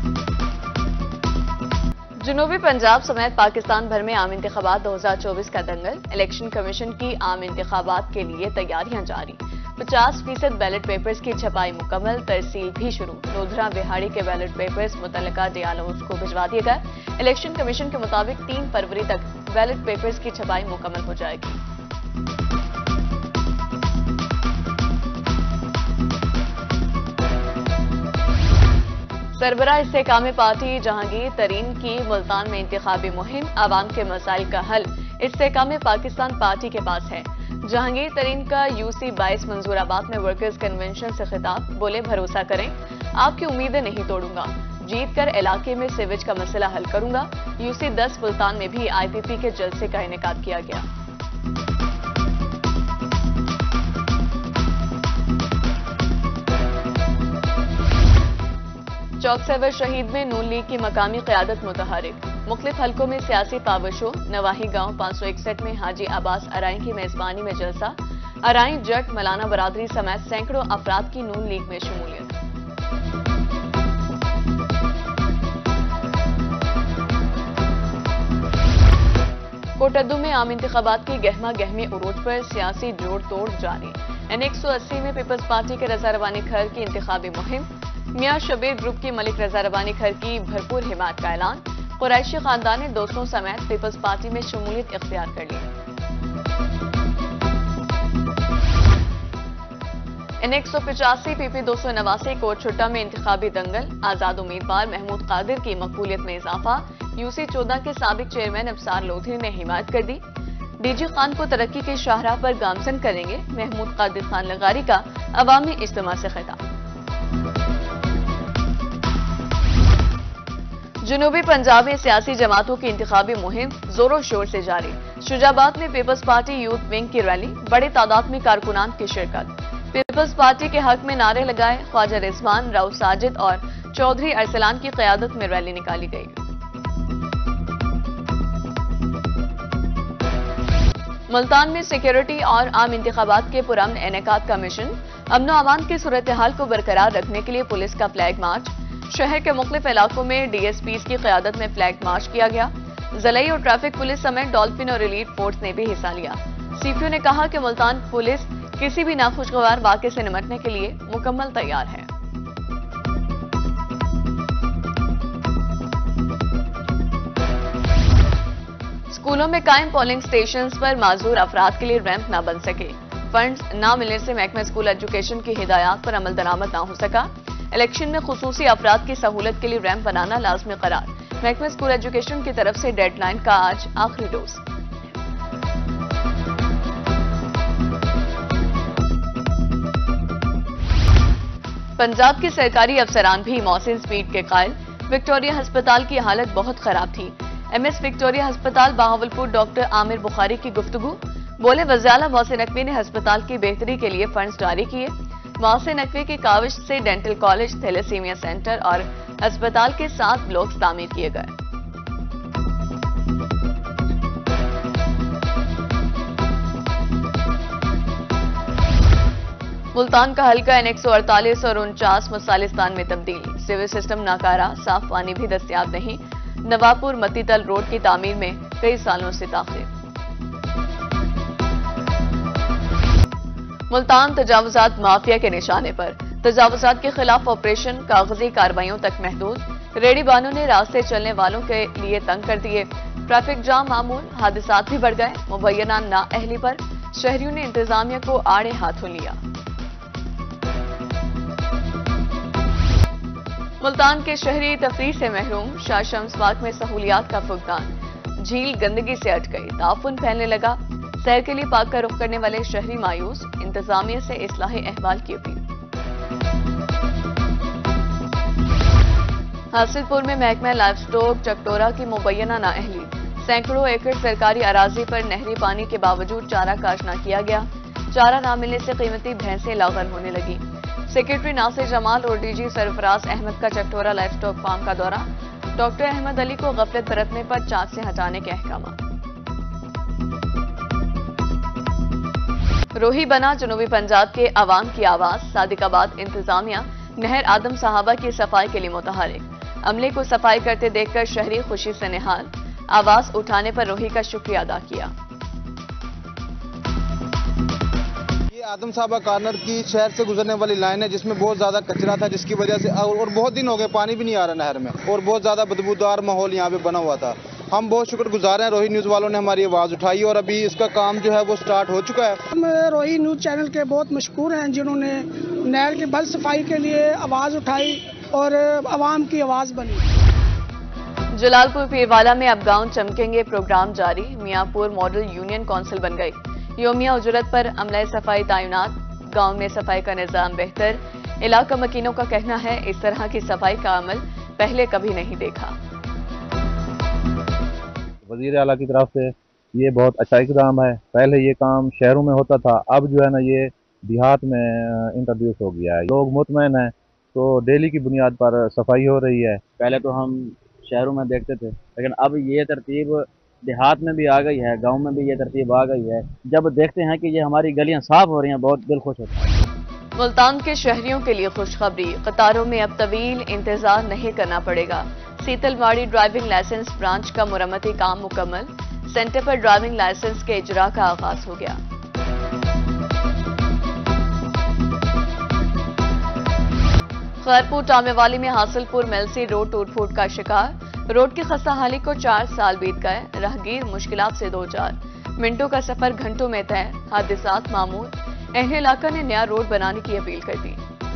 जनूबी पंजाब समेत पाकिस्तान भर में आम इंतखाबात 2024 का दंगल। इलेक्शन कमीशन की आम इंतखाबात के लिए तैयारियां जारी। 50% बैलेट पेपर्स की छपाई मुकम्मल, तरसील भी शुरू। लोधरा बिहाड़ी के बैलेट पेपर्स मुतल्लिका डीएलओज को भिजवा दिए गए। इलेक्शन कमीशन के मुताबिक 3 फरवरी तक बैलेट पेपर्स की छपाई मुकम्मल हो जाएगी। सरबराह इस्तेकाम पार्टी जहांगीर तरीन की मुल्तान में इंतखाबी मुहिम। आवाम के मसाइल का हल इस्तेकाम पाकिस्तान पार्टी के पास है। जहांगीर तरीन का यूसी 22 मंजूराबाद में वर्कर्स कन्वेंशन से खिताब। बोले, भरोसा करें, आपकी उम्मीदें नहीं तोड़ूंगा, जीत कर इलाके में सीवेज का मसला हल करूंगा। यूसी 10 मुल्तान में भी आईपीपी के जलसे का इनेकाद किया गया। चौक सर्वर शहीद में नून लीग की मकामी क़यादत मुतहरिक। मुख्तलिफ हलकों में सियासी पावर शो। नवाही गांव 561 में हाजी अब्बास अराई की मेजबानी में जलसा। अराई, जट, मलाना बरादरी समेत सैकड़ों अफराद की नून लीग में शमूलियत। कोटद्दू में आम इंतखाबात की गहमा गहमी उरूज पर सियासी जोड़ तोड़ जारी। N180 में पीपल्स पार्टी के रजा रबानी खैर की इंतखाबी मुहिम। मियां शबीर ग्रुप की मलिक रजा रबानी खैर की भरपूर हिमायत का ऐलान। कुरैशी खानदान ने दोस्तों समेत पीपल्स पार्टी में शमूलियत इख्तियार कर ली। N185 PP 289 कोट छुट्टा में इंतखाबी दंगल। आजाद उम्मीदवार महमूद कादिर की मकबूलियत में इजाफा। यूसी 14 के साबिक चेयरमैन अफसार लोधी ने हिमायत कर दी। डीजी खान को तरक्की के शाहराह पर गामजन करेंगे। महमूद कादिर खान लगारी का अवामी इज्तिमा से खिताब। जनूबी पंजाब में सियासी जमातों की इंतखाबी मुहिम जोरों शोर से जारी। शुजाबाद में पीपल्स पार्टी यूथ विंग की रैली। बड़ी तादाद में कारकुनान की शिरकत। पीपल्स पार्टी के हक में नारे लगाए। ख्वाजा रिजवान, राउफ साजिद और चौधरी अरसलान की क़यादत में रैली निकाली गई। मुल्तान में सिक्योरिटी और आम इंतखाबात के पुरअमन इनेकाद का मिशन। अमनो अमान की सूरत हाल को बरकरार रखने के लिए पुलिस का फ्लैग मार्च। शहर के मुख्तलिफ इलाकों में डीएसपीज की क़यादत में फ्लैग मार्च किया गया। ज़लई और ट्रैफिक पुलिस समेत डॉल्फिन और एलीट फोर्स ने भी हिस्सा लिया। सीपीओ ने कहा कि मुल्तान पुलिस किसी भी नाखुशगवार वाक़े से निपटने के लिए मुकम्मल तैयार है। स्कूलों में कायम पोलिंग स्टेशंस पर माजूर अफराद के लिए रैंप न बन सके। फंड्स न मिलने से महकमा स्कूल एजुकेशन की हिदायत पर अमल दरामद न हो सका। इलेक्शन में खुसूसी अफराद की सहूलत के लिए रैंप बनाना लाजमी करार। महकमा स्कूल एजुकेशन की तरफ से डेडलाइन का आज आखिरी रोज। पंजाब के सरकारी अफसरान भी मौसिन स्पीड के कायल। विक्टोरिया अस्पताल की हालत बहुत खराब थी। MS विक्टोरिया अस्पताल बहावलपुर डॉक्टर आमिर बुखारी की गुफ्तगू। बोले, वज़ीर-ए-आला मोहसिन नकवी ने अस्पताल की बेहतरी के लिए फंड्स जारी किए। मोहसिन नकवी की काविश से डेंटल कॉलेज, थैलेसीमिया सेंटर और अस्पताल के 7 ब्लॉक्स तामीर किए गए। मुल्तान का हल्का N148 और 49 मुसालिस्तान में तब्दील। सिविल सिस्टम नाकारा, साफ पानी भी दस्तयाब नहीं। नवापुर मतीतल रोड की तामीर में कई सालों से ताखिर। मुल्तान तजावुजात माफिया के निशाने पर। तजावुजात के खिलाफ ऑपरेशन कागजी कार्रवाइयों तक महदूद। रेडी बानों ने रास्ते चलने वालों के लिए तंग कर दिए। ट्रैफिक जाम मामूल, हादसात भी बढ़ गए। मुबैना नाअहली पर शहरियों ने इंतजामिया को आड़े हाथों लिया। मुल्तान के शहरी तफरीह से महरूम। शाह शम्स बाग में सहूलियात का फुकदान। झील गंदगी से अट गई, ताफुन फैलने लगा। सैर के लिए पार्क का रुख करने वाले शहरी मायूस। इंतजामिया से इस्लाही अहवाल की अपील। हासिलपुर में महकमा लाइफ स्टॉक चकटोरा की मुबैना नाअहली। सैकड़ों एकड़ सरकारी अराजी पर नहरी पानी के बावजूद चारा काश न किया गया। चारा न मिलने से कीमती भैंसें लाग़र होने लगी। सेक्रेटरी नासिर जमाल और डीजी सरफराज अहमद का चकटोरा लाइफ स्टॉक फार्म का दौरा। डॉक्टर अहमद अली को गफलत बरतने पर चार्ज से हटाने के अहकाम। रोही बना जनूबी पंजाब के अवाम की आवाज। सादिकाबाद इंतजामिया नहर आदम साहबा की सफाई के लिए मुतहरिक। अमले को सफाई करते देखकर शहरी खुशी से निहाल, आवाज उठाने पर रोही का शुक्रिया अदा किया। ये आदम साहबा कॉर्नर की शहर से गुजरने वाली लाइन है जिसमें बहुत ज्यादा कचरा था, जिसकी वजह से और बहुत दिन हो गए पानी भी नहीं आ रहा नहर में और बहुत ज्यादा बदबूदार माहौल यहाँ पे बना हुआ था। हम बहुत शुक्रगुजार हैं, रोही न्यूज़ वालों ने हमारी आवाज़ उठाई और अभी इसका काम जो है वो स्टार्ट हो चुका है। हम रोही न्यूज़ चैनल के बहुत मशहूर हैं जिन्होंने नहर की बल सफाई के लिए आवाज़ उठाई और आवाम की आवाज़ बनी। जलालपुर पीरवाला में अब गांव चमकेंगे प्रोग्राम जारी, मियांपुर मॉडल यूनियन काउंसिल बन गई। योमिया उजरत पर अमला सफाई तैनात, गांव में सफाई का निजाम बेहतर। इलाका मकीनों का कहना है इस तरह की सफाई का अमल पहले कभी नहीं देखा। वज़ीर आला की तरफ से ये बहुत अच्छा इक़दाम है। पहले ये काम शहरों में होता था, अब जो है ना ये देहात में इंट्रोड्यूस हो गया है। लोग मुतमईन हैं तो डेली की बुनियाद पर सफाई हो रही है। पहले तो हम शहरों में देखते थे, लेकिन अब ये तरतीब देहात में भी आ गई है, गांव में भी ये तरतीब आ गई है। जब देखते हैं कि ये हमारी गलियां साफ हो रही हैं, बहुत दिल खुश होता है। मुल्तान के शहरियों के लिए खुशखबरी, कतारों में अब तवील इंतजार नहीं करना पड़ेगा। सीतलवाड़ी ड्राइविंग लाइसेंस ब्रांच का मुरम्मती काम मुकम्मल, सेंटर पर ड्राइविंग लाइसेंस के इजरा का आगाज हो गया। खैरपुर टामेवाली में हासिलपुर मेलसी रोड टूट-फूट का शिकार, रोड की खस्ताहाली को 4 साल बीत गए, राहगीर मुश्किलात से दो चार, मिनटों का सफर घंटों में तय, हादसात मामूल। अहले इलाका ने नया रोड बनाने की अपील कर दी।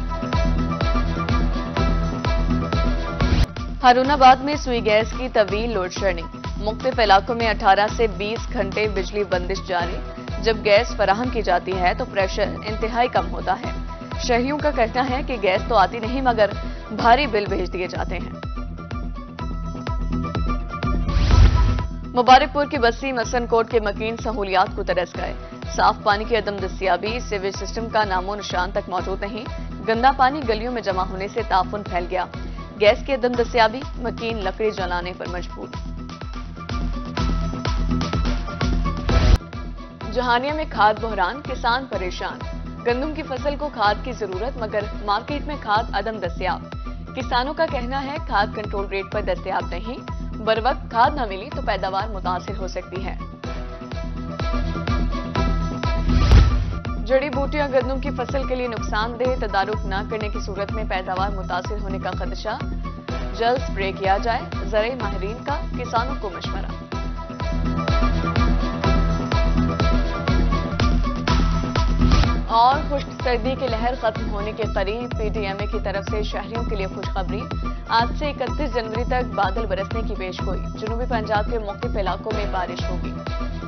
हारूनाबाद में सुई गैस की तवील लोड शेडिंग, मुख्तलिफ इलाकों में 18 से 20 घंटे बिजली बंदिश जारी। जब गैस फराहम की जाती है तो प्रेशर इंतहाई कम होता है। शहरियों का कहना है कि गैस तो आती नहीं मगर भारी बिल भेज दिए जाते हैं। मुबारकपुर की बस्ती मसनकोट के मकीन सहूलियात को तरस गए। साफ पानी की अदम दस्तियाबी, सीवेज सिस्टम का नामो निशान तक मौजूद नहीं, गंदा पानी गलियों में जमा होने से ताफुन फैल गया। गैस की अदम दस्तियाबी, मकीन लकड़ी जलाने पर मजबूर। जहानिया में खाद बहरान, किसान परेशान। गंदम की फसल को खाद की जरूरत मगर मार्केट में खाद अदम दस्तियाब। किसानों का कहना है खाद कंट्रोल रेट पर दस्तियाब नहीं, बर वक्त खाद न मिली तो पैदावार मुतासिर हो सकती है। जड़ी बूटियां गंदम की फसल के लिए नुकसानदेह, तदारुक न करने की सूरत में पैदावार मुतासिर होने का खदशा, जल्द स्प्रे किया जाए, ज़राई माहिरीन का किसानों को मशवरा। और खुश्क सर्दी की लहर खत्म होने के करीब, पीडीएमए की तरफ से शहरियों के लिए खुशखबरी। आज से 31 जनवरी तक बादल बरसने की पेशगोई, जनूबी पंजाब के मुख्तलिफ इलाकों में बारिश होगी।